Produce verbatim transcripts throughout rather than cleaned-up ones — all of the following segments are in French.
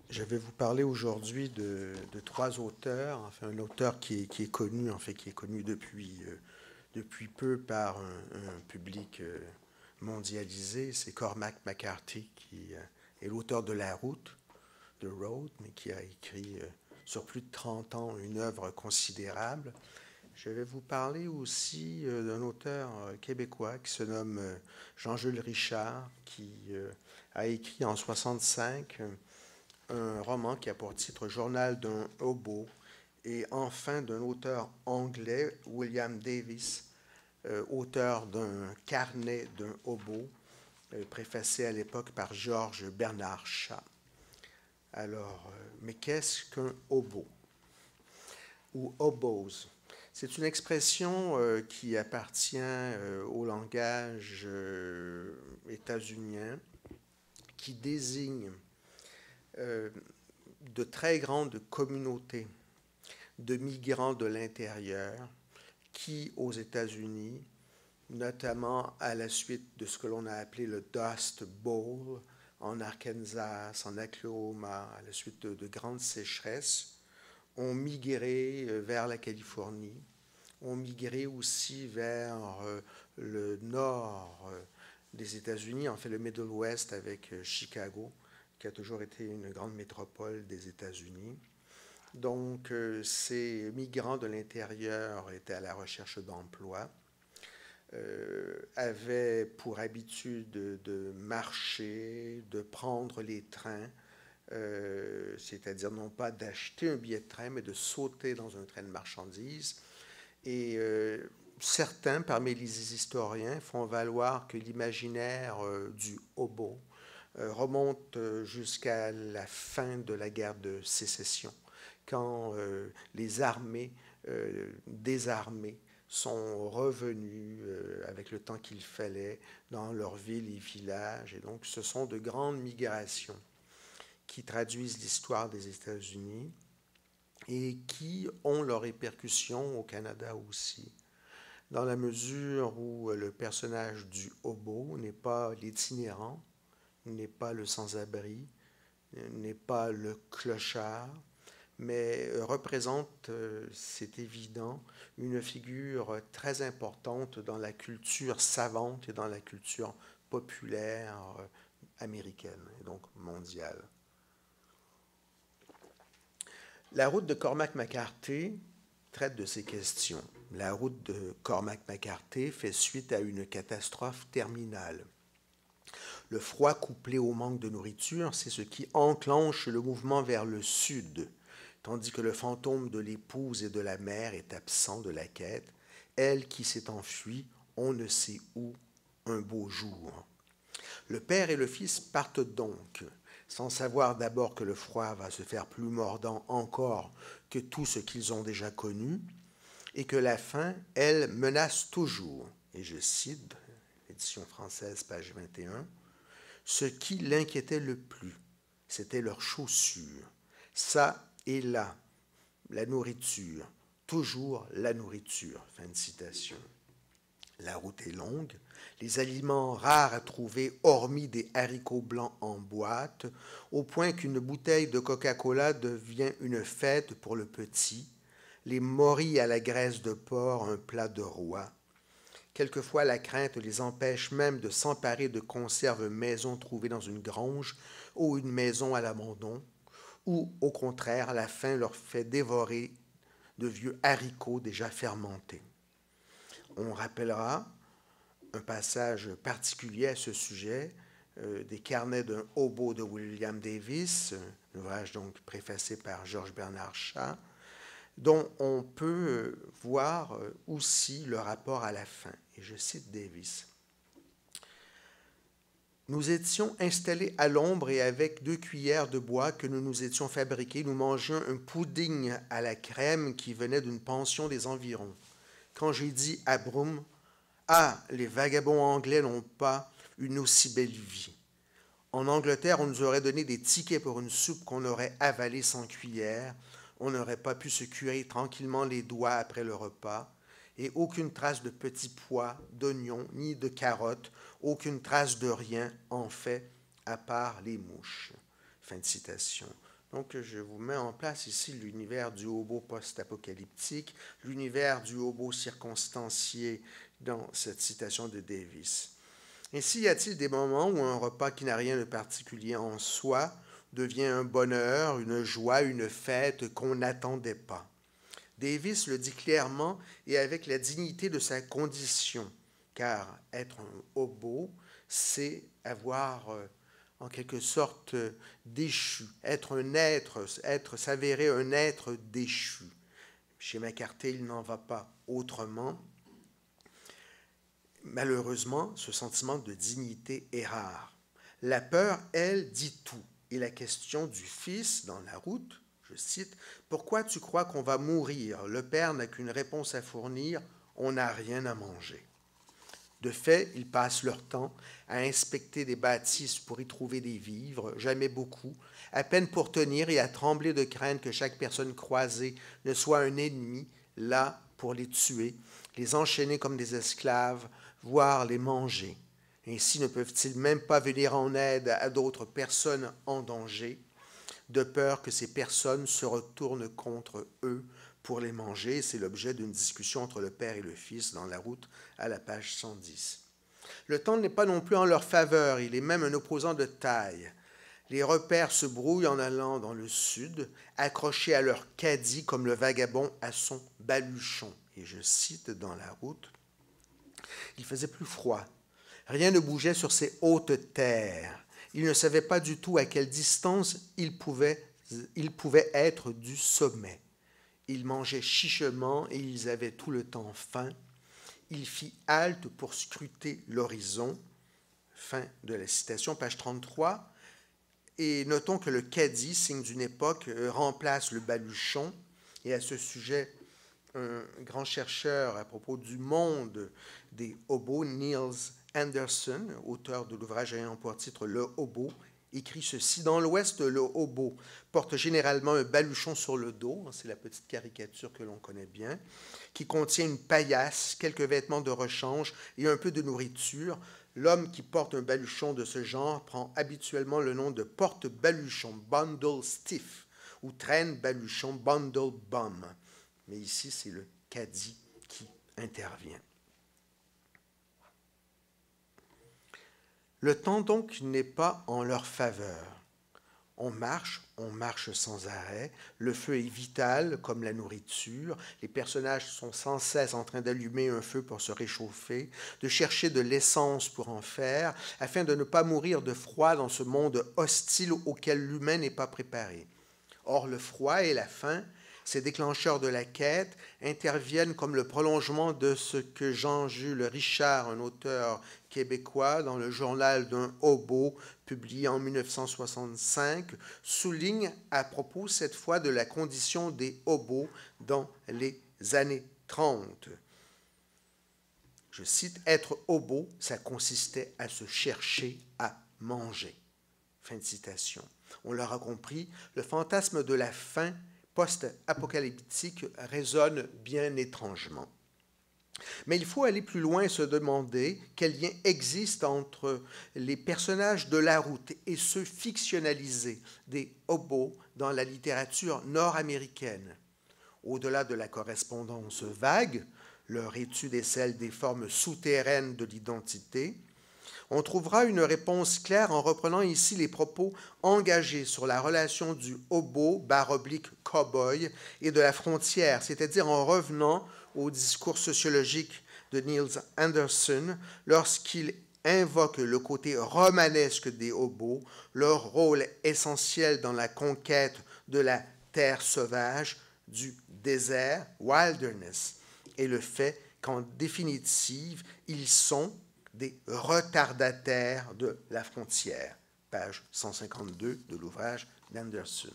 Je vais vous parler aujourd'hui de, de trois auteurs, enfin un auteur qui est, qui est connu, en fait, qui est connu depuis, euh, depuis peu par un, un public euh, mondialisé. C'est Cormac McCarthy qui euh, est l'auteur de La Route, de Road, mais qui a écrit euh, sur plus de trente ans une œuvre considérable. Je vais vous parler aussi euh, d'un auteur euh, québécois qui se nomme euh, Jean-Jules Richard, qui euh, a écrit en soixante-cinq un roman qui a pour titre Journal d'un hobo, et enfin d'un auteur anglais, William Davis, euh, auteur d'un carnet d'un hobo, euh, préfacé à l'époque par Georges Bernard Shaw. Alors, euh, mais qu'est-ce qu'un hobo ou hobos? C'est une expression euh, qui appartient euh, au langage euh, états-unien, qui désigne euh, de très grandes communautés de migrants de l'intérieur qui, aux États-Unis, notamment à la suite de ce que l'on a appelé le Dust Bowl en Arkansas, en Oklahoma, à la suite de, de grandes sécheresses, ont migré vers la Californie, ont migré aussi vers euh, le nord euh, des États-Unis, en fait le Middle West avec euh, Chicago, qui a toujours été une grande métropole des États-Unis. Donc, euh, ces migrants de l'intérieur étaient à la recherche d'emploi, euh, avaient pour habitude de, de marcher, de prendre les trains, euh, c'est-à-dire non pas d'acheter un billet de train, mais de sauter dans un train de marchandises. Et euh, certains, parmi les historiens, font valoir que l'imaginaire euh, du hobo euh, remonte jusqu'à la fin de la guerre de sécession, quand euh, les armées euh, désarmées sont revenues euh, avec le temps qu'il fallait dans leurs villes et villages. Et donc, ce sont de grandes migrations qui traduisent l'histoire des États-Unis et qui ont leurs répercussions au Canada aussi, dans la mesure où le personnage du hobo n'est pas l'itinérant, n'est pas le sans-abri, n'est pas le clochard, mais représente, c'est évident, une figure très importante dans la culture savante et dans la culture populaire américaine et donc mondiale. La route de Cormac McCarthy traite de ces questions. La route de Cormac McCarthy fait suite à une catastrophe terminale. Le froid couplé au manque de nourriture, c'est ce qui enclenche le mouvement vers le sud, tandis que le fantôme de l'épouse et de la mère est absent de la quête, elle qui s'est enfuie, on ne sait où, un beau jour. Le père et le fils partent donc, sans savoir d'abord que le froid va se faire plus mordant encore que tout ce qu'ils ont déjà connu, et que la faim, elle, menace toujours. Et je cite, édition française, page vingt et un, ce qui l'inquiétait le plus, c'était leurs chaussures. Ça et là, la nourriture, toujours la nourriture. Fin de citation. La route est longue, les aliments rares à trouver, hormis des haricots blancs en boîte, au point qu'une bouteille de Coca-Cola devient une fête pour le petit, les morilles à la graisse de porc un plat de roi. Quelquefois, la crainte les empêche même de s'emparer de conserves maison trouvées dans une grange ou une maison à l'abandon, ou, au contraire, la faim leur fait dévorer de vieux haricots déjà fermentés. On rappellera un passage particulier à ce sujet euh, des carnets d'un hobo de William Davis, un ouvrage donc préfacé par Georges Bernard Shaw, dont on peut voir aussi le rapport à la faim. Et je cite Davis. Nous étions installés à l'ombre et avec deux cuillères de bois que nous nous étions fabriquées, nous mangions un pudding à la crème qui venait d'une pension des environs. Quand j'ai dit à Broom, « Ah, les vagabonds anglais n'ont pas une aussi belle vie. En Angleterre, on nous aurait donné des tickets pour une soupe qu'on aurait avalée sans cuillère. On n'aurait pas pu se curer tranquillement les doigts après le repas. Et aucune trace de petits pois, d'oignons, ni de carottes, aucune trace de rien, en fait, à part les mouches. » Fin de citation. Donc, je vous mets en place ici l'univers du hobo post-apocalyptique, l'univers du hobo circonstancié dans cette citation de Davis. Ainsi, y a-t-il des moments où un repas qui n'a rien de particulier en soi devient un bonheur, une joie, une fête qu'on n'attendait pas? Davis le dit clairement et avec la dignité de sa condition, car être un hobo, c'est avoir euh, en quelque sorte euh, déchu, être un être, être s'avérer un être déchu. Chez McCarthy, il n'en va pas autrement. Malheureusement, ce sentiment de dignité est rare. La peur, elle, dit tout. Et la question du fils dans la route, je cite, « Pourquoi tu crois qu'on va mourir? Le père n'a qu'une réponse à fournir, on n'a rien à manger. » De fait, ils passent leur temps à inspecter des bâtisses pour y trouver des vivres, jamais beaucoup, à peine pour tenir et à trembler de crainte que chaque personne croisée ne soit un ennemi, là pour les tuer, les enchaîner comme des esclaves, voire les manger. Ainsi ne peuvent-ils même pas venir en aide à d'autres personnes en danger, de peur que ces personnes se retournent contre eux pour les manger. C'est l'objet d'une discussion entre le père et le fils dans la route à la page cent dix. Le temps n'est pas non plus en leur faveur, il est même un opposant de taille. Les repères se brouillent en allant dans le sud, accrochés à leur caddie comme le vagabond à son baluchon. Et je cite dans la route, « Il faisait plus froid. Rien ne bougeait sur ces hautes terres. Ils ne savaient pas du tout à quelle distance ils pouvaient, ils pouvaient être du sommet. Ils mangeaient chichement et ils avaient tout le temps faim. Il fit halte pour scruter l'horizon. » Fin de la citation, page trente-trois. Et notons que le caddie, signe d'une époque, remplace le baluchon. Et à ce sujet, un grand chercheur à propos du monde des hobos, Niels Anderson, auteur de l'ouvrage ayant pour titre « Le hobo », écrit ceci. « Dans l'Ouest, le hobo porte généralement un baluchon sur le dos, c'est la petite caricature que l'on connaît bien, qui contient une paillasse, quelques vêtements de rechange et un peu de nourriture. L'homme qui porte un baluchon de ce genre prend habituellement le nom de porte-baluchon, bundle stiff, ou traîne-baluchon, bundle bum. » Mais ici, c'est le caddie qui intervient. Le temps donc n'est pas en leur faveur. On marche, on marche sans arrêt, le feu est vital comme la nourriture, les personnages sont sans cesse en train d'allumer un feu pour se réchauffer, de chercher de l'essence pour en faire, afin de ne pas mourir de froid dans ce monde hostile auquel l'humain n'est pas préparé. Or, le froid et la faim, ces déclencheurs de la quête, interviennent comme le prolongement de ce que Jean-Jules Richard, un auteur québécois, dans le journal d'un hobo, publié en mille neuf cent soixante-cinq, souligne à propos cette fois de la condition des hobos dans les années trente. Je cite, « Être hobo, ça consistait à se chercher à manger. » Fin de citation. On l'aura compris, le fantasme de la faim post-apocalyptique résonne bien étrangement. Mais il faut aller plus loin et se demander quel lien existe entre les personnages de la route et ceux fictionnalisés des hobos dans la littérature nord-américaine. Au-delà de la correspondance vague, leur étude est celle des formes souterraines de l'identité. On trouvera une réponse claire en reprenant ici les propos engagés sur la relation du hobo, barre oblique, cow-boy, et de la frontière, c'est-à-dire en revenant au discours sociologique de Niels Anderson lorsqu'il invoque le côté romanesque des hobos, leur rôle essentiel dans la conquête de la terre sauvage, du désert, wilderness, et le fait qu'en définitive, ils sont des retardataires de la frontière, page cent cinquante-deux de l'ouvrage d'Anderson.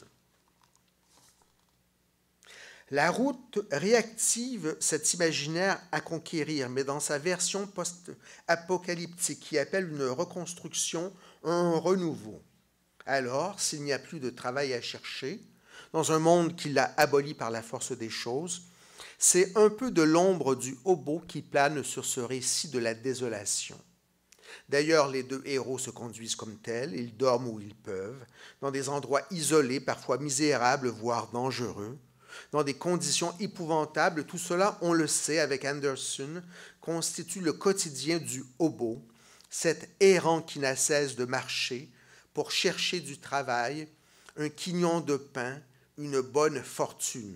La route réactive cet imaginaire à conquérir, mais dans sa version post-apocalyptique qui appelle une reconstruction, un renouveau. Alors, s'il n'y a plus de travail à chercher, dans un monde qui l'a aboli par la force des choses, c'est un peu de l'ombre du hobo qui plane sur ce récit de la désolation. D'ailleurs, les deux héros se conduisent comme tels, ils dorment où ils peuvent, dans des endroits isolés, parfois misérables, voire dangereux, dans des conditions épouvantables. Tout cela, on le sait avec Anderson, constitue le quotidien du hobo, cet errant qui n'a cesse de marcher pour chercher du travail, un quignon de pain, une bonne fortune.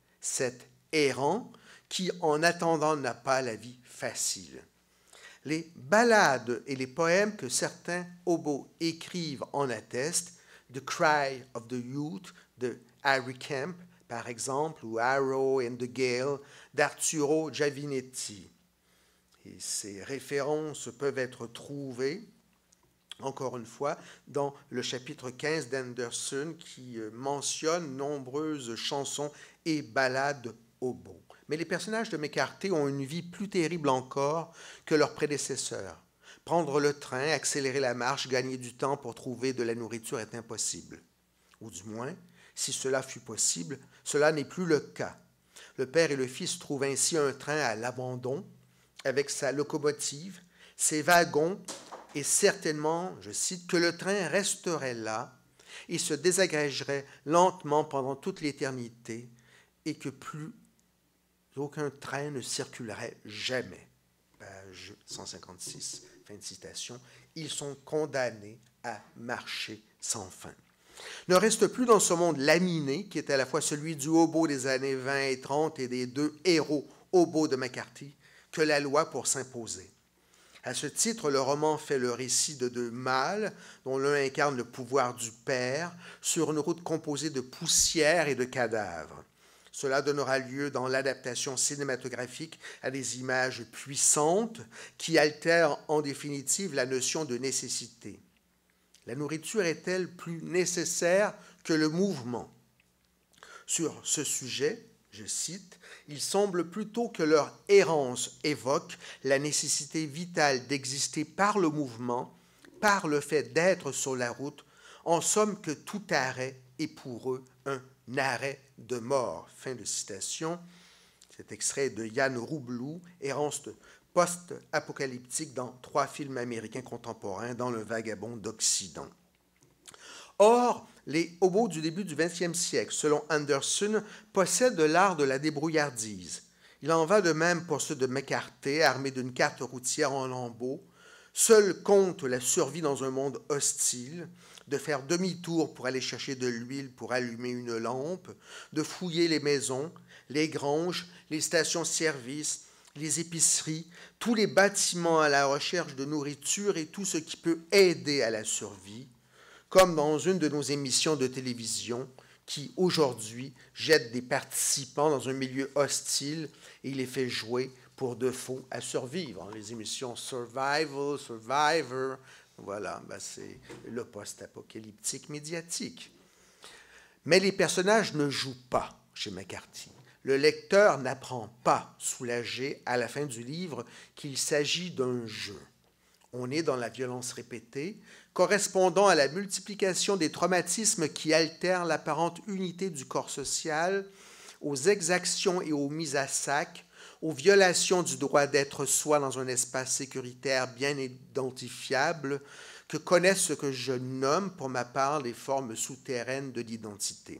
Cet errant qui, en attendant, n'a pas la vie facile. Les ballades et les poèmes que certains hobos écrivent en attestent, The Cry of the Youth de Harry Kemp, par exemple, ou Arrow and the Gale d'Arturo Giavinetti. Et ces références peuvent être trouvées, encore une fois, dans le chapitre quinze d'Anderson qui mentionne nombreuses chansons et ballades hobos. Mais les personnages de McCarthy ont une vie plus terrible encore que leurs prédécesseurs. Prendre le train, accélérer la marche, gagner du temps pour trouver de la nourriture est impossible. Ou du moins, si cela fut possible, cela n'est plus le cas. Le père et le fils trouvent ainsi un train à l'abandon, avec sa locomotive, ses wagons, et certainement, je cite, que le train resterait là et se désagrégerait lentement pendant toute l'éternité, et que plus aucun train ne circulerait jamais. Page cent cinquante-six, fin de citation. Ils sont condamnés à marcher sans fin. Ne reste plus dans ce monde laminé, qui est à la fois celui du hobo des années vingt et trente et des deux héros hobos de McCarthy, que la loi pour s'imposer. À ce titre, le roman fait le récit de deux mâles, dont l'un incarne le pouvoir du père, sur une route composée de poussière et de cadavres. Cela donnera lieu dans l'adaptation cinématographique à des images puissantes qui altèrent en définitive la notion de nécessité. La nourriture est-elle plus nécessaire que le mouvement? Sur ce sujet, je cite, « Il semble plutôt que leur errance évoque la nécessité vitale d'exister par le mouvement, par le fait d'être sur la route, en somme que tout arrêt est pour eux un arrêt de mort. » Fin de citation. Cet extrait de Yann Roublou, errance post-apocalyptique dans trois films américains contemporains dans Le Vagabond d'Occident. Or, les hobos du début du vingtième siècle, selon Anderson, possèdent de l'art de la débrouillardise. Il en va de même pour ceux de McCarthy, armés d'une carte routière en lambeaux. Seul compte la survie dans un monde hostile, de faire demi-tour pour aller chercher de l'huile pour allumer une lampe, de fouiller les maisons, les granges, les stations-service, les épiceries, tous les bâtiments à la recherche de nourriture et tout ce qui peut aider à la survie, comme dans une de nos émissions de télévision qui, aujourd'hui, jette des participants dans un milieu hostile et les fait jouer pour de faux à survivre. Les émissions Survival, Survivor, voilà, ben c'est le post-apocalyptique médiatique. Mais les personnages ne jouent pas chez McCarthy. Le lecteur n'apprend pas, soulagé, à la fin du livre, qu'il s'agit d'un jeu. On est dans la violence répétée, correspondant à la multiplication des traumatismes qui altèrent l'apparente unité du corps social, aux exactions et aux mises à sac, aux violations du droit d'être soi dans un espace sécuritaire bien identifiable, que connaissent ce que je nomme, pour ma part, les formes souterraines de l'identité.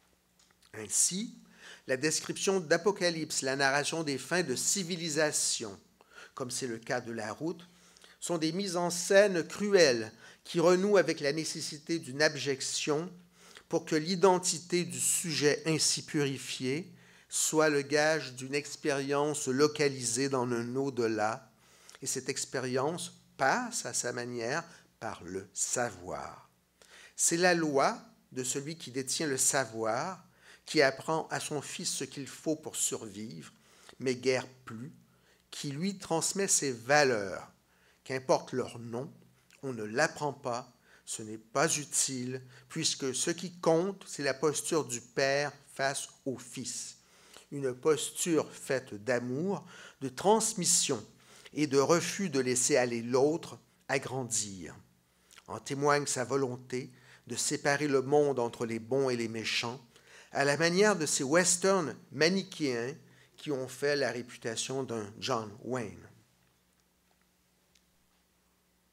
Ainsi, la description d'Apocalypse, la narration des fins de civilisation, comme c'est le cas de La Route, sont des mises en scène cruelles qui renouent avec la nécessité d'une abjection pour que l'identité du sujet ainsi purifié soit le gage d'une expérience localisée dans un au-delà, et cette expérience passe à sa manière par le savoir. C'est la loi de celui qui détient le savoir, qui apprend à son fils ce qu'il faut pour survivre, mais guère plus, qui lui transmet ses valeurs. Qu'importe leur nom, on ne l'apprend pas, ce n'est pas utile, puisque ce qui compte, c'est la posture du père face au fils. Une posture faite d'amour, de transmission et de refus de laisser aller l'autre agrandir. En témoigne sa volonté de séparer le monde entre les bons et les méchants, à la manière de ces westerns manichéens qui ont fait la réputation d'un John Wayne.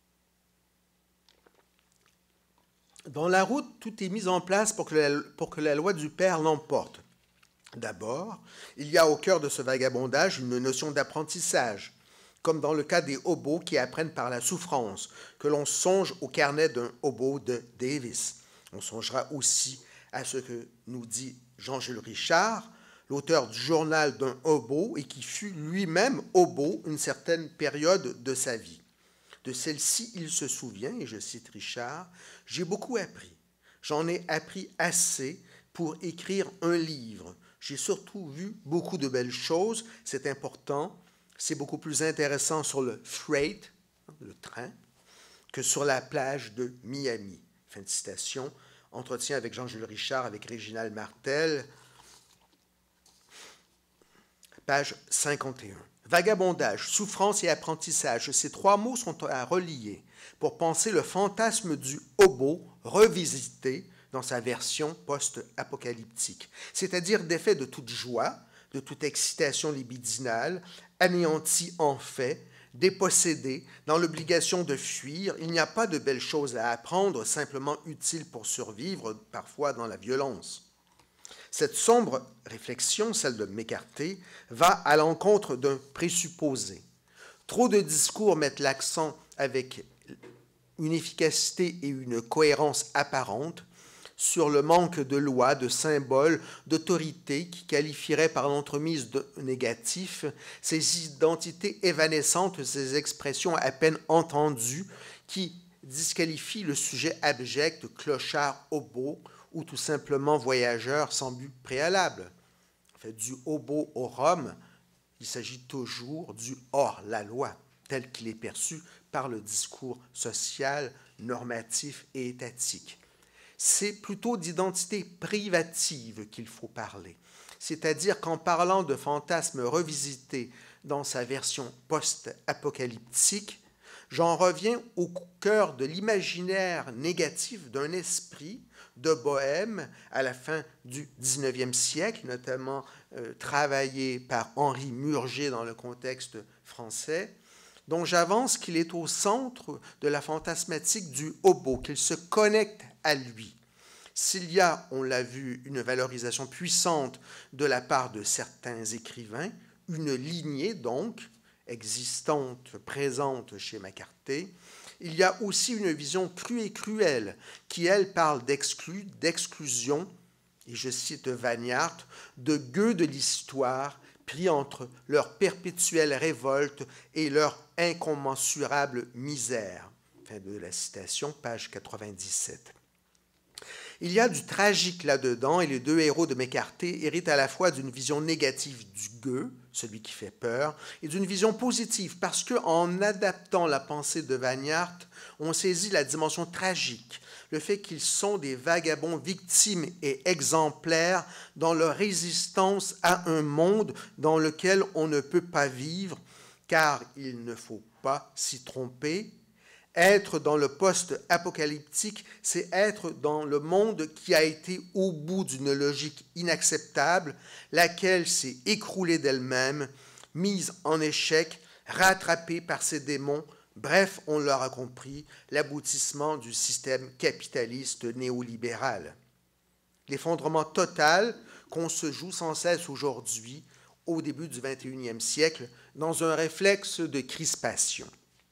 Dans la route, tout est mis en place pour que la, pour que la loi du Père l'emporte. D'abord, il y a au cœur de ce vagabondage une notion d'apprentissage, comme dans le cas des hobos qui apprennent par la souffrance, que l'on songe au carnet d'un hobo de Davis. On songera aussi à ce que nous dit Jean-Jules Richard, l'auteur du journal d'un hobo et qui fut lui-même hobo une certaine période de sa vie. De celle-ci, il se souvient, et je cite Richard, « J'ai beaucoup appris. J'en ai appris assez pour écrire un livre. J'ai surtout vu beaucoup de belles choses. C'est important. C'est beaucoup plus intéressant sur le freight, le train, que sur la plage de Miami. » Fin de citation. Entretien avec Jean-Jules Richard, avec Réginald Martel, page cinquante et un. Vagabondage, souffrance et apprentissage, ces trois mots sont à relier pour penser le fantasme du hobo revisité dans sa version post-apocalyptique, c'est-à-dire d'effet de toute joie, de toute excitation libidinale, anéanti en fait, dépossédé, dans l'obligation de fuir. Il n'y a pas de belles choses à apprendre, simplement utiles pour survivre, parfois dans la violence. Cette sombre réflexion, celle de McCarthy, va à l'encontre d'un présupposé. Trop de discours mettent l'accent avec une efficacité et une cohérence apparentes sur le manque de lois, de symboles, d'autorité qui qualifieraient par l'entremise de négatif ces identités évanescentes, ces expressions à peine entendues qui disqualifient le sujet abject, clochard, hobo, ou tout simplement voyageur sans but préalable. En fait, du hobo au Rome, il s'agit toujours du hors-la-loi, tel qu'il est perçu par le discours social, normatif et étatique. C'est plutôt d'identité privative qu'il faut parler, c'est-à-dire qu'en parlant de fantasme revisité dans sa version post-apocalyptique, j'en reviens au cœur de l'imaginaire négatif d'un esprit de bohème à la fin du dix-neuvième siècle, notamment euh, travaillé par Henri Murger dans le contexte français, dont j'avance qu'il est au centre de la fantasmatique du hobo, qu'il se connecte à lui. S'il y a, on l'a vu, une valorisation puissante de la part de certains écrivains, une lignée donc existante, présente chez McCarthy, il y a aussi une vision crue et cruelle qui, elle, parle d'exclus, d'exclusion, et je cite Vagnart, de gueux de l'histoire pris entre leur perpétuelle révolte et leur incommensurable misère. Fin de la citation, page quatre-vingt-dix-sept. Il y a du tragique là-dedans et les deux héros de McCarthy héritent à la fois d'une vision négative du gueux, celui qui fait peur, et d'une vision positive parce qu'en adaptant la pensée de Vagnart, on saisit la dimension tragique, le fait qu'ils sont des vagabonds victimes et exemplaires dans leur résistance à un monde dans lequel on ne peut pas vivre, car il ne faut pas s'y tromper. Être dans le post-apocalyptique, c'est être dans le monde qui a été au bout d'une logique inacceptable, laquelle s'est écroulée d'elle-même, mise en échec, rattrapée par ses démons. Bref, on l'aura compris, l'aboutissement du système capitaliste néolibéral. L'effondrement total qu'on se joue sans cesse aujourd'hui, au début du vingt et unième siècle, dans un réflexe de crispation.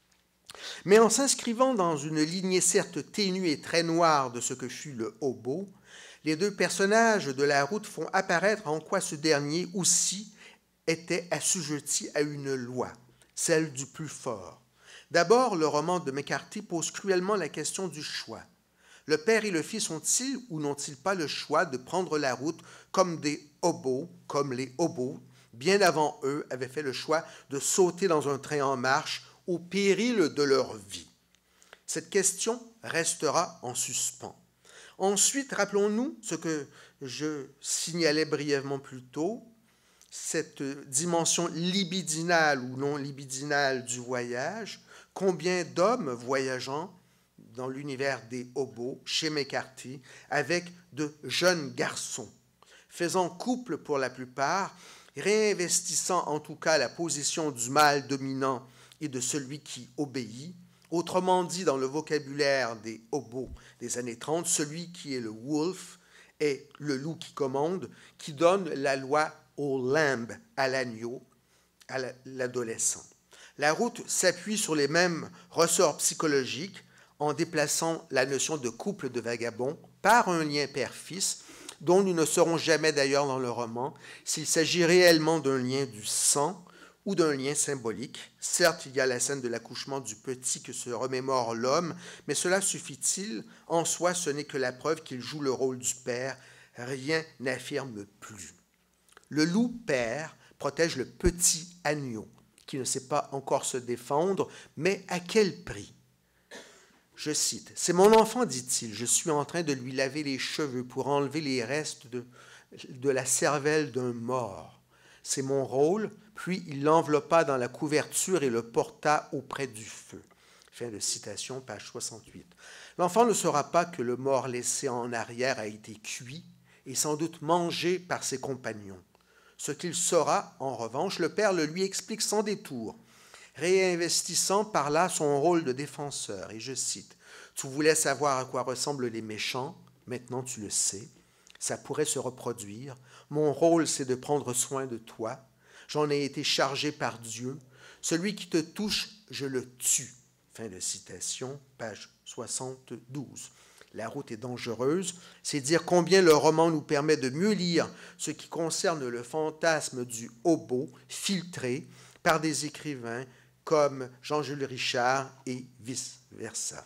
Mais en s'inscrivant dans une lignée certes ténue et très noire de ce que fut le hobo, les deux personnages de la route font apparaître en quoi ce dernier aussi était assujetti à une loi, celle du plus fort. D'abord, le roman de McCarthy pose cruellement la question du choix. Le père et le fils ont-ils ou n'ont-ils pas le choix de prendre la route comme des hobos, comme les hobos, bien avant eux, avaient fait le choix de sauter dans un train en marche au péril de leur vie? Cette question restera en suspens. Ensuite, rappelons-nous ce que je signalais brièvement plus tôt, cette dimension libidinale ou non libidinale du voyage. Combien d'hommes voyageant dans l'univers des hobos, chez McCarthy, avec de jeunes garçons, faisant couple pour la plupart, réinvestissant en tout cas la position du mâle dominant et de celui qui obéit, Autrement dit, dans le vocabulaire des hobos des années trente, celui qui est le wolf est le loup qui commande, qui donne la loi au lamb, à l'agneau, à l'adolescent. La route s'appuie sur les mêmes ressorts psychologiques en déplaçant la notion de couple de vagabonds par un lien père-fils, dont nous ne saurons jamais d'ailleurs dans le roman s'il s'agit réellement d'un lien du sang ou d'un lien symbolique. Certes, il y a la scène de l'accouchement du petit que se remémore l'homme, mais cela suffit-il? En soi, ce n'est que la preuve qu'il joue le rôle du père. Rien n'affirme plus. Le loup père protège le petit agneau, qui ne sait pas encore se défendre, mais à quel prix? Je cite, « C'est mon enfant, dit-il, je suis en train de lui laver les cheveux pour enlever les restes de, de la cervelle d'un mort. C'est mon rôle. » Puis il l'enveloppa dans la couverture et le porta auprès du feu. Fin de citation, page soixante-huit. L'enfant ne saura pas que le mort laissé en arrière a été cuit et sans doute mangé par ses compagnons. Ce qu'il saura, en revanche, le père le lui explique sans détour, réinvestissant par là son rôle de défenseur. Et je cite, « Tu voulais savoir à quoi ressemblent les méchants, maintenant tu le sais. Ça pourrait se reproduire. Mon rôle, c'est de prendre soin de toi. J'en ai été chargé par Dieu. Celui qui te touche, je le tue. » Fin de citation, page soixante-douze. La route est dangereuse, c'est dire combien le roman nous permet de mieux lire ce qui concerne le fantasme du hobo filtré par des écrivains comme Jean-Jules Richard et vice-versa.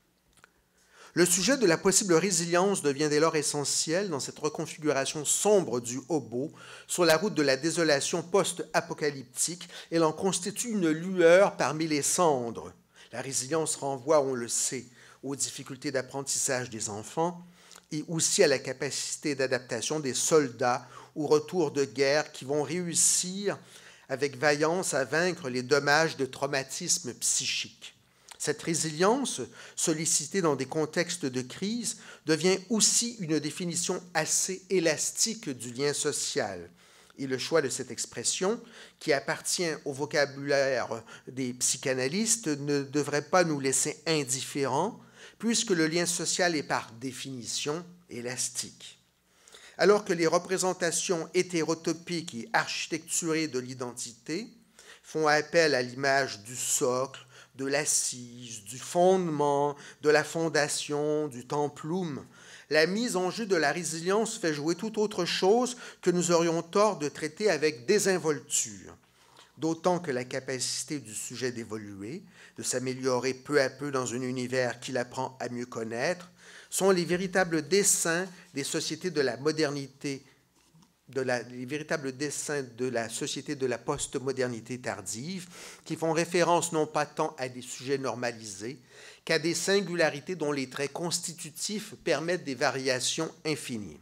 Le sujet de la possible résilience devient dès lors essentiel dans cette reconfiguration sombre du hobo sur la route de la désolation post-apocalyptique. Elle en constitue une lueur parmi les cendres. La résilience renvoie, on le sait, aux difficultés d'apprentissage des enfants et aussi à la capacité d'adaptation des soldats au retour de guerre qui vont réussir avec vaillance à vaincre les dommages de traumatisme psychique. Cette résilience, sollicitée dans des contextes de crise, devient aussi une définition assez élastique du lien social. Et le choix de cette expression, qui appartient au vocabulaire des psychanalystes, ne devrait pas nous laisser indifférents, puisque le lien social est par définition élastique. Alors que les représentations hétérotopiques et architecturées de l'identité font appel à l'image du socle, de l'assise, du fondement, de la fondation, du templum, la mise en jeu de la résilience fait jouer tout autre chose que nous aurions tort de traiter avec désinvolture. D'autant que la capacité du sujet d'évoluer, de s'améliorer peu à peu dans un univers qu'il apprend à mieux connaître, sont les véritables desseins des sociétés de la modernité, de la, les véritables desseins de la société de la postmodernité tardive, qui font référence non pas tant à des sujets normalisés qu'à des singularités dont les traits constitutifs permettent des variations infinies.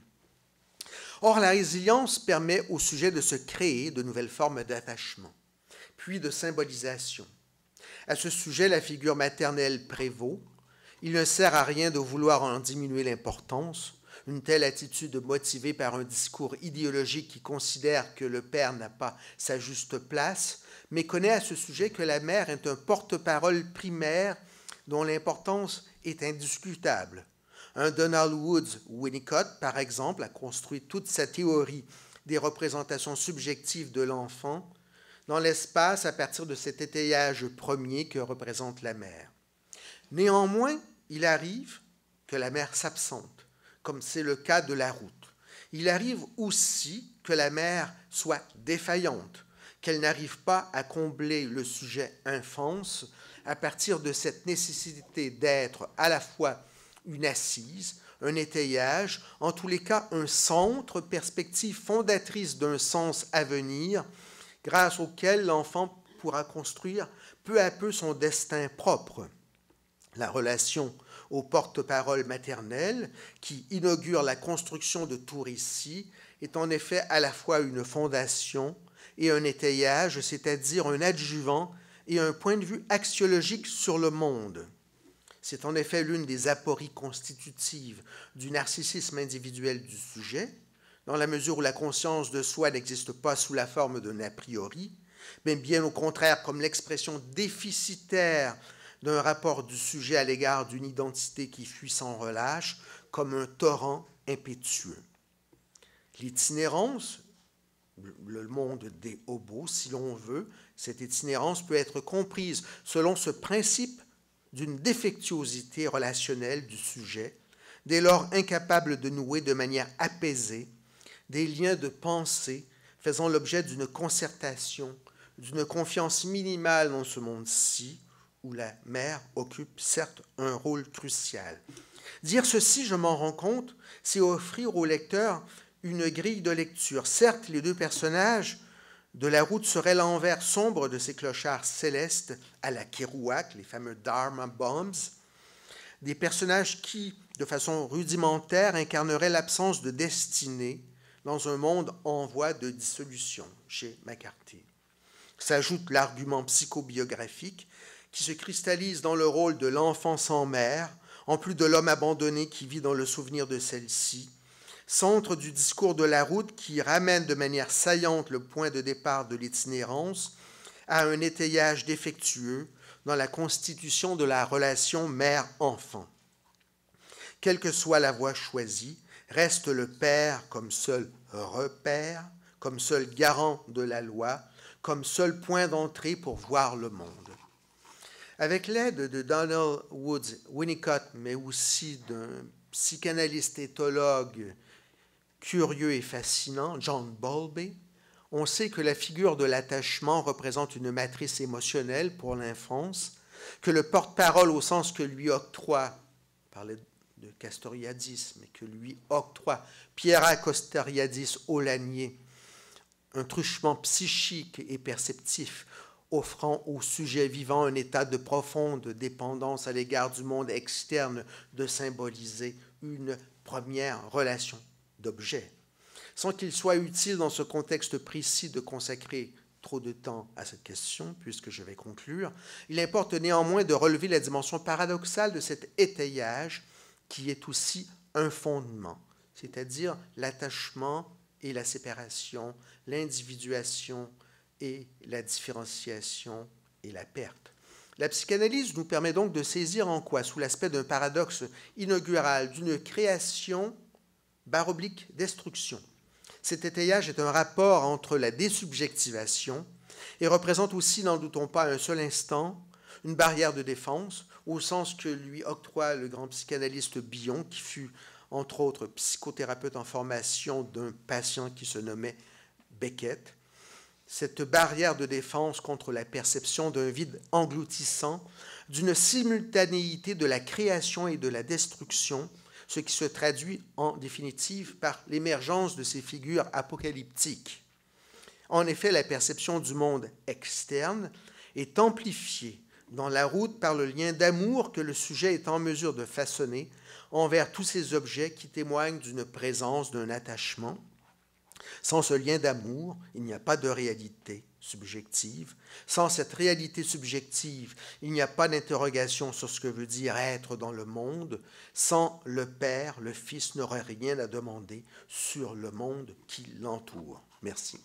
Or, la résilience permet au sujet de se créer de nouvelles formes d'attachement, puis de symbolisation. À ce sujet, la figure maternelle prévaut. Il ne sert à rien de vouloir en diminuer l'importance. Une telle attitude motivée par un discours idéologique qui considère que le père n'a pas sa juste place, mais connaît à ce sujet que la mère est un porte-parole primaire dont l'importance est indiscutable. Un Donald Woods Winnicott, par exemple, a construit toute sa théorie des représentations subjectives de l'enfant dans l'espace à partir de cet étayage premier que représente la mère. Néanmoins, il arrive que la mère s'absente, comme c'est le cas de la route. Il arrive aussi que la mère soit défaillante, qu'elle n'arrive pas à combler le sujet infance à partir de cette nécessité d'être à la fois une assise, un étayage, en tous les cas un centre, perspective fondatrice d'un sens à venir, grâce auquel l'enfant pourra construire peu à peu son destin propre. La relation au porte-parole maternel, qui inaugure la construction de tout récit, est en effet à la fois une fondation et un étayage, c'est-à-dire un adjuvant et un point de vue axiologique sur le monde. C'est en effet l'une des apories constitutives du narcissisme individuel du sujet, dans la mesure où la conscience de soi n'existe pas sous la forme d'un a priori, mais bien au contraire comme l'expression déficitaire d'un rapport du sujet à l'égard d'une identité qui fuit sans relâche, comme un torrent impétueux. L'itinérance, le monde des hobos, si l'on veut, cette itinérance peut être comprise selon ce principe d'une défectuosité relationnelle du sujet, dès lors incapable de nouer de manière apaisée des liens de pensée faisant l'objet d'une concertation, d'une confiance minimale dans ce monde-ci, où la mère occupe certes un rôle crucial. Dire ceci, je m'en rends compte, c'est offrir au lecteur une grille de lecture. Certes, les deux personnages de la route seraient l'envers sombre de ces clochards célestes à la Kerouac, les fameux Dharma Bombs, des personnages qui, de façon rudimentaire, incarneraient l'absence de destinée dans un monde en voie de dissolution, chez McCarthy. S'ajoute l'argument psychobiographique qui se cristallise dans le rôle de l'enfant sans mère, en plus de l'homme abandonné qui vit dans le souvenir de celle-ci, centre du discours de la route qui ramène de manière saillante le point de départ de l'itinérance à un étayage défectueux dans la constitution de la relation mère-enfant. Quelle que soit la voie choisie, reste le père comme seul repère, comme seul garant de la loi, comme seul point d'entrée pour voir le monde. Avec l'aide de Donald Woods Winnicott, mais aussi d'un psychanalyste éthologue curieux et fascinant, John Bowlby, on sait que la figure de l'attachement représente une matrice émotionnelle pour l'enfance, que le porte-parole au sens que lui octroie, parlait de Castoriadis, mais que lui octroie Pierre Castoriadis au Lanier, un truchement psychique et perceptif, offrant au sujet vivant un état de profonde dépendance à l'égard du monde externe, de symboliser une première relation d'objet. Sans qu'il soit utile dans ce contexte précis de consacrer trop de temps à cette question, puisque je vais conclure, il importe néanmoins de relever la dimension paradoxale de cet étayage qui est aussi un fondement, c'est-à-dire l'attachement et la séparation, l'individuation et la différenciation et la perte. La psychanalyse nous permet donc de saisir en quoi, sous l'aspect d'un paradoxe inaugural, d'une création barre oblique destruction. Cet étayage est un rapport entre la désubjectivation et représente aussi, n'en doutons pas un seul instant, une barrière de défense, au sens que lui octroie le grand psychanalyste Bion, qui fut, entre autres, psychothérapeute en formation d'un patient qui se nommait Beckett. Cette barrière de défense contre la perception d'un vide engloutissant, d'une simultanéité de la création et de la destruction, ce qui se traduit en définitive par l'émergence de ces figures apocalyptiques. En effet, la perception du monde externe est amplifiée dans la route par le lien d'amour que le sujet est en mesure de façonner envers tous ces objets qui témoignent d'une présence, d'un attachement. Sans ce lien d'amour, il n'y a pas de réalité subjective. Sans cette réalité subjective, il n'y a pas d'interrogation sur ce que veut dire être dans le monde. Sans le Père, le Fils n'aurait rien à demander sur le monde qui l'entoure. Merci.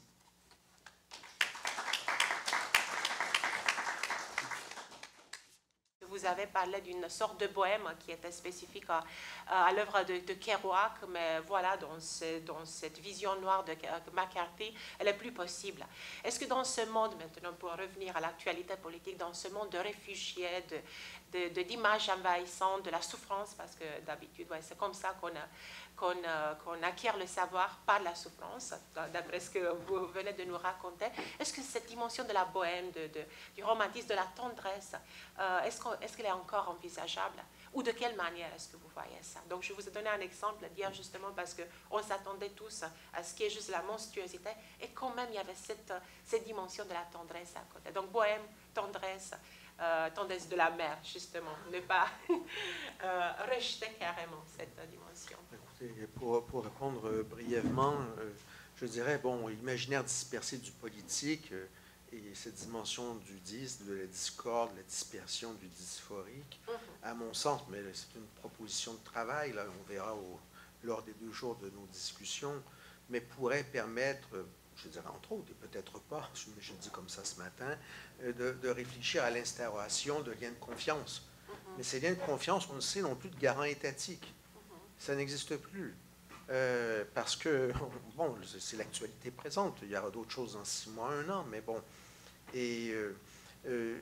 Vous avez parlé d'une sorte de bohème qui était spécifique à, à l'œuvre de, de Kerouac, mais voilà, dans, ce, dans cette vision noire de McCarthy, elle est plus possible. Est-ce que dans ce monde, maintenant pour revenir à l'actualité politique, dans ce monde de réfugiés, de, de, de, d'images envahissantes, de la souffrance, parce que d'habitude, ouais, c'est comme ça qu'on a, qu'on, euh, qu'on acquiert le savoir par la souffrance, d'après ce que vous venez de nous raconter. Est-ce que cette dimension de la bohème, de, de, du romantisme, de la tendresse, euh, est-ce, qu'on, est-ce qu'elle est encore envisageable? Ou de quelle manière est-ce que vous voyez ça? Donc, je vous ai donné un exemple d'hier justement parce qu'on s'attendait tous à ce qui est juste la monstruosité et quand même il y avait cette, cette dimension de la tendresse à côté. Donc, bohème, tendresse, euh, tendresse de la mère, justement, ne pas euh, rejeter carrément cette dimension. Écoutez, pour, pour répondre euh, brièvement, euh, je dirais, bon, imaginaire dispersé du politique, euh, et cette dimension du dis, de la discorde, de la dispersion du dysphorique, mm-hmm. à mon sens, mais c'est une proposition de travail, là, on verra au, lors des deux jours de nos discussions, mais pourrait permettre, je dirais entre autres, et peut-être pas, je, je le dis comme ça ce matin, euh, de, de réfléchir à l'instauration de liens de confiance. Mm-hmm. Mais ces liens de confiance, on le sait, n'ont plus de garant étatique. Mm-hmm. Ça n'existe plus. Euh, parce que, bon, c'est l'actualité présente. Il y aura d'autres choses dans six mois, un an, mais bon. Et euh, euh,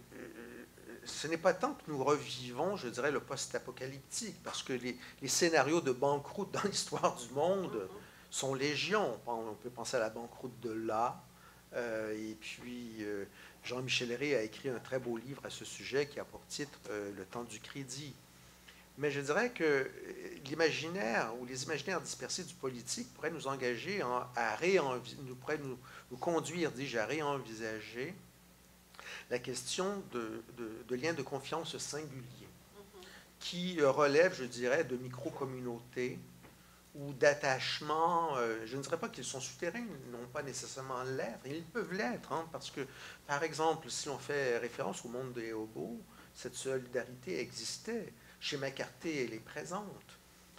ce n'est pas tant que nous revivons, je dirais, le post-apocalyptique, parce que les, les scénarios de banqueroute dans l'histoire du monde mm-hmm. sont légion. On peut penser à la banqueroute de La, euh, et puis euh, Jean-Michel Rey a écrit un très beau livre à ce sujet qui a pour titre euh, « Le temps du crédit ». Mais je dirais que l'imaginaire ou les imaginaires dispersés du politique pourraient nous engager en, à réenvisager, nous, pourraient nous, nous conduire, dis-je, à réenvisager la question de, de, de liens de confiance singuliers, mm-hmm. qui relèvent, je dirais, de micro-communautés ou d'attachements. Euh, je ne dirais pas qu'ils sont souterrains, ils n'ont pas nécessairement l'être, ils peuvent l'être, hein, parce que, par exemple, si on fait référence au monde des hobos, cette solidarité existait. Chez McCarthy, elle est présente.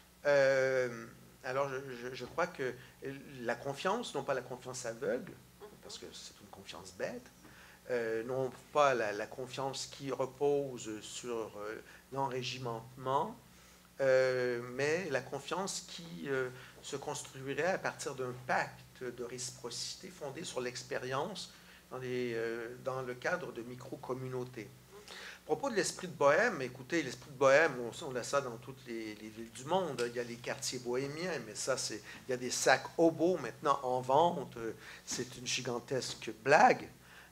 Euh, alors, je, je, je crois que la confiance, non pas la confiance aveugle, parce que c'est une confiance bête, euh, non pas la, la confiance qui repose sur euh, l'enrégimentement, euh, mais la confiance qui euh, se construirait à partir d'un pacte de réciprocité fondé sur l'expérience dans, euh, dans le cadre de micro-communautés. À propos de l'esprit de bohème, écoutez, l'esprit de bohème, on, on a ça dans toutes les, les villes du monde. Il y a les quartiers bohémiens, mais ça, c'est, il y a des sacs hobos maintenant en vente. C'est une gigantesque blague.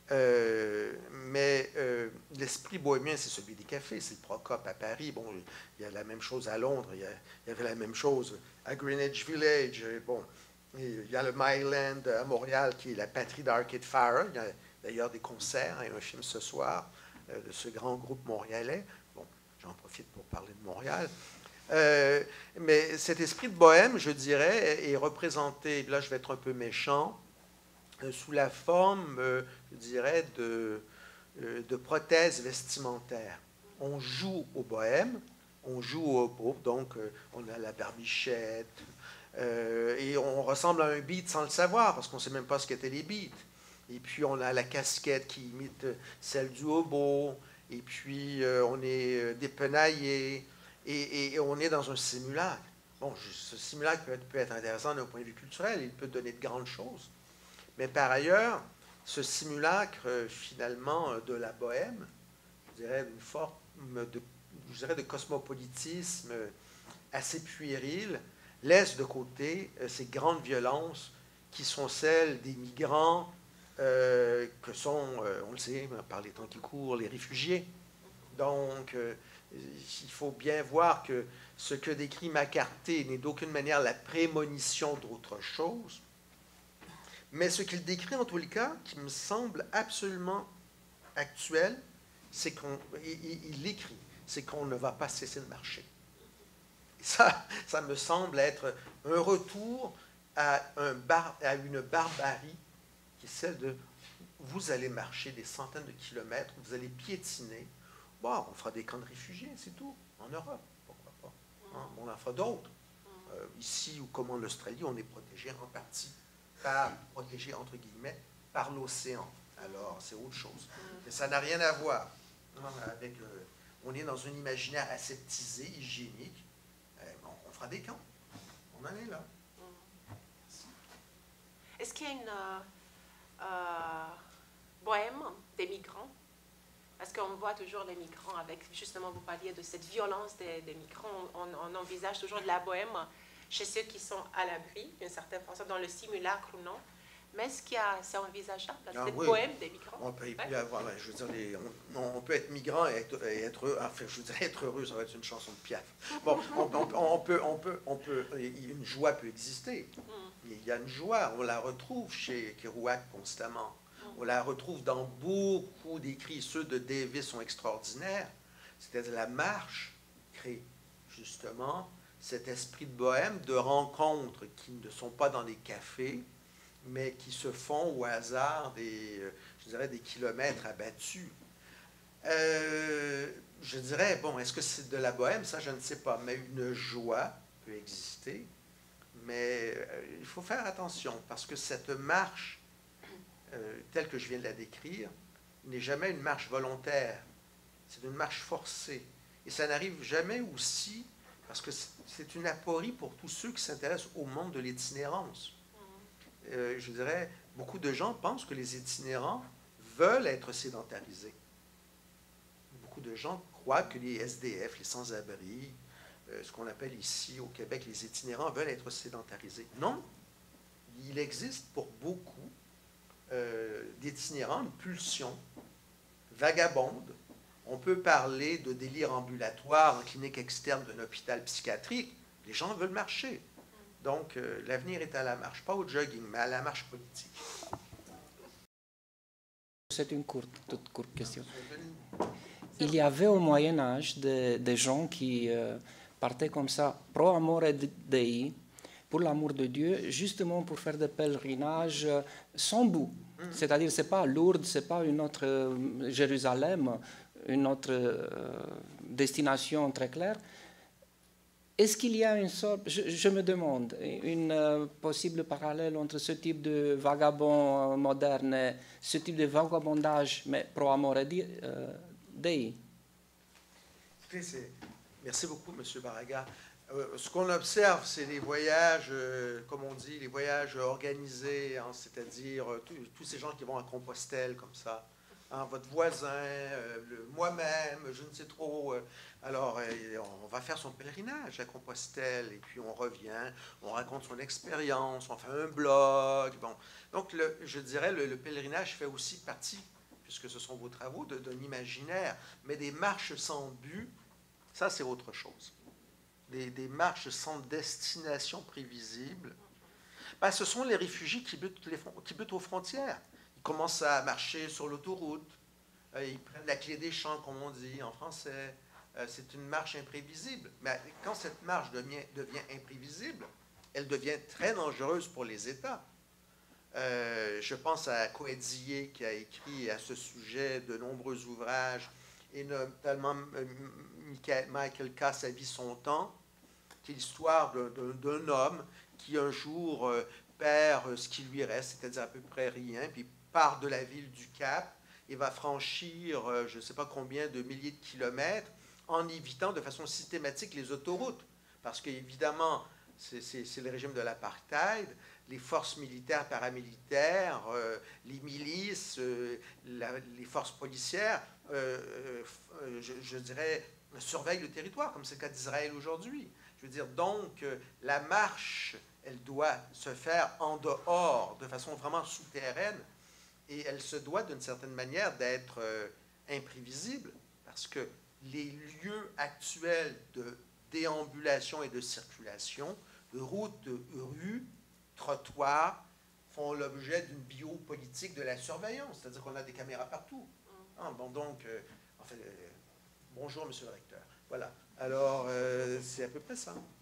Euh, mais euh, l'esprit bohémien, c'est celui des cafés. C'est le Procope à Paris. Bon, il y a la même chose à Londres. Il y, a, il y avait la même chose à Greenwich Village. Bon, il y a le Myland à Montréal, qui est la patrie d'Arcade Fire. Il y a d'ailleurs des concerts et un film ce soir de ce grand groupe montréalais. Bon, j'en profite pour parler de Montréal. Euh, mais cet esprit de bohème, je dirais, est représenté, là je vais être un peu méchant, euh, sous la forme, euh, je dirais, de, euh, de prothèses vestimentaires. On joue au bohème, on joue au hobo, donc euh, on a la barbichette, euh, et on ressemble à un beat sans le savoir, parce qu'on ne sait même pas ce qu'étaient les beats. Et puis, on a la casquette qui imite celle du hobo. Et puis, euh, on est euh, dépenaillé. Et, et, et on est dans un simulacre. Bon, ce simulacre peut être, peut être intéressant d'un point de vue culturel. Il peut donner de grandes choses. Mais par ailleurs, ce simulacre, euh, finalement, de la bohème, je dirais d'une forme de, je dirais de cosmopolitisme assez puéril, laisse de côté euh, ces grandes violences qui sont celles des migrants, Euh, que sont, euh, on le sait, par les temps qui courent, les réfugiés. Donc, euh, il faut bien voir que ce que décrit McCarthy n'est d'aucune manière la prémonition d'autre chose, mais ce qu'il décrit en tous les cas, qui me semble absolument actuel, c'est qu'on, il, il écrit, c'est qu'on ne va pas cesser de marcher. Et ça, ça me semble être un retour à, un bar, à une barbarie qui est celle de vous allez marcher des centaines de kilomètres, vous allez piétiner. Bon, on fera des camps de réfugiés, c'est tout, en Europe, pourquoi pas. Hein? On en fera d'autres. Euh, ici, ou comme en Australie, on est protégé en partie, par, protégé entre guillemets, par l'océan. Alors, c'est autre chose. Mais ça n'a rien à voir hein, avec. Euh, on est dans un imaginaire aseptisé, hygiénique. Euh, bon, on fera des camps. On en est là. Est-ce qu'il y a une euh, euh, bohème des migrants? Parce qu'on voit toujours les migrants avec, justement, vous parliez de cette violence des, des migrants. On, on envisage toujours de la bohème chez ceux qui sont à l'abri, d'une certaine façon, dans le simulacre ou non. Mais est-ce qu'il y a, c'est envisageable, ah, cette oui. bohème des migrants? On peut, ouais. avoir, je veux dire, les, on, on peut être migrant et être, et être, enfin, je veux dire, être heureux, ça va être une chanson de Piaf. Bon, on, on, on peut, on peut, on peut, une joie peut exister. Mm. Il y a une joie, on la retrouve chez Kerouac constamment. On la retrouve dans beaucoup d'écrits. Ceux de Davis sont extraordinaires. C'est-à-dire la marche crée justement cet esprit de bohème, de rencontres qui ne sont pas dans les cafés, mais qui se font au hasard des, je dirais, des kilomètres abattus. Euh, je dirais, bon, est-ce que c'est de la bohème? Ça, je ne sais pas. Mais une joie peut exister. Mais euh, il faut faire attention, parce que cette marche euh, telle que je viens de la décrire, n'est jamais une marche volontaire. C'est une marche forcée. Et ça n'arrive jamais aussi, parce que c'est une aporie pour tous ceux qui s'intéressent au monde de l'itinérance. Euh, je dirais, beaucoup de gens pensent que les itinérants veulent être sédentarisés. Beaucoup de gens croient que les S D F, les sans-abri, euh, ce qu'on appelle ici au Québec les itinérants, veulent être sédentarisés. Non, il existe pour beaucoup euh, d'itinérants une pulsion vagabonde. On peut parler de délire ambulatoire en clinique externe d'un hôpital psychiatrique. Les gens veulent marcher. Donc, euh, l'avenir est à la marche, pas au jogging, mais à la marche politique. C'est une courte, toute courte question. Il y avait au Moyen Âge des, des gens qui euh, partaient comme ça, pro amore Dei, pour l'amour de Dieu, justement pour faire des pèlerinages sans bout. Mm-hmm. C'est-à-dire, c'est pas Lourdes, c'est pas une autre euh, Jérusalem, une autre euh, destination très claire. Est-ce qu'il y a une sorte, je, je me demande, une euh, possible parallèle entre ce type de vagabond euh, moderne et ce type de vagabondage, mais pro amore euh, Dei? Merci beaucoup, M. Barraga. Euh, ce qu'on observe, c'est les voyages, euh, comme on dit, les voyages organisés, hein, c'est-à-dire euh, tous ces gens qui vont à Compostelle comme ça. Hein, votre voisin, euh, moi-même, je ne sais trop. Euh, alors, euh, on va faire son pèlerinage à Compostelle et puis on revient, on raconte son expérience, on fait un blog. Bon. Donc, le, je dirais, le, le pèlerinage fait aussi partie, puisque ce sont vos travaux, d'un imaginaire. Mais des marches sans but, ça, c'est autre chose. Des, des marches sans destination prévisible. Ben, ce sont les réfugiés qui butent, les, qui butent aux frontières. Ils commencent à marcher sur l'autoroute, euh, ils prennent la clé des champs, comme on dit en français. Euh, c'est une marche imprévisible. Mais quand cette marche devient, devient imprévisible, elle devient très dangereuse pour les États. Euh, je pense à Coetzee qui a écrit à ce sujet de nombreux ouvrages, et notamment Michael K. Sa vie, son temps, qui est l'histoire d'un homme qui un jour euh, perd ce qui lui reste, c'est-à-dire à peu près rien, puis part de la ville du Cap et va franchir euh, je ne sais pas combien de milliers de kilomètres en évitant de façon systématique les autoroutes. Parce qu'évidemment, c'est le régime de l'apartheid, les forces militaires, paramilitaires, euh, les milices, euh, la, les forces policières, euh, euh, je, je dirais, surveillent le territoire, comme c'est le cas d'Israël aujourd'hui. Je veux dire, donc, euh, la marche, elle doit se faire en dehors, de façon vraiment souterraine, et elle se doit, d'une certaine manière, d'être euh, imprévisible, parce que les lieux actuels de déambulation et de circulation, de routes, de rues, trottoirs, font l'objet d'une biopolitique de la surveillance, c'est-à-dire qu'on a des caméras partout. Ah, bon, donc, euh, en fait, euh, bonjour, monsieur le recteur. Voilà. Alors, euh, c'est à peu près ça.